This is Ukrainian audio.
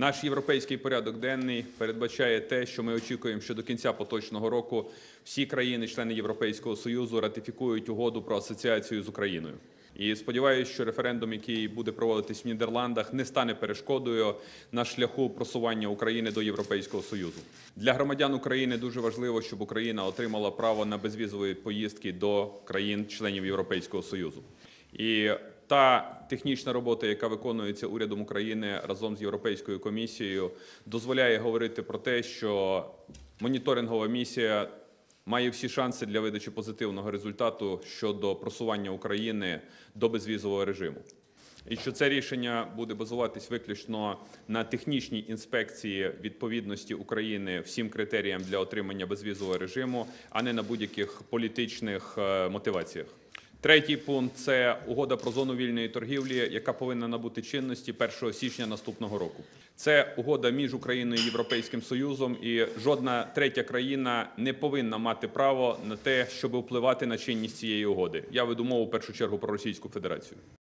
Наш європейський порядок денний передбачає те, що ми очікуємо, що до кінця поточного року всі країни-члени Європейського Союзу ратифікують угоду про асоціацію з Україною. І сподіваюся, що референдум, який буде проводитись в Нідерландах, не стане перешкодою на шляху просування України до Європейського Союзу. Для громадян України дуже важливо, щоб Україна отримала право на безвізові поїздки до країн-членів Європейського Союзу. І та технічна робота, яка виконується урядом України разом з Європейською комісією, дозволяє говорити про те, що моніторингова місія має всі шанси для видачі позитивного результату щодо просування України до безвізового режиму. І що це рішення буде базуватись виключно на технічній інспекції відповідності України всім критеріям для отримання безвізового режиму, а не на будь-яких політичних мотиваціях. Третій пункт – це угода про зону вільної торгівлі, яка повинна набути чинності 1 січня наступного року. Це угода між Україною і Європейським Союзом, і жодна третя країна не повинна мати право на те, щоб впливати на чинність цієї угоди. Я веду мову в першу чергу про Російську Федерацію.